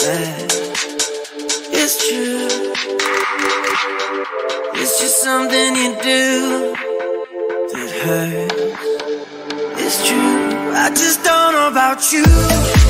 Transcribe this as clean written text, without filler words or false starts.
bad. It's true. It's just something you do that hurts. It's true. I just don't know about you.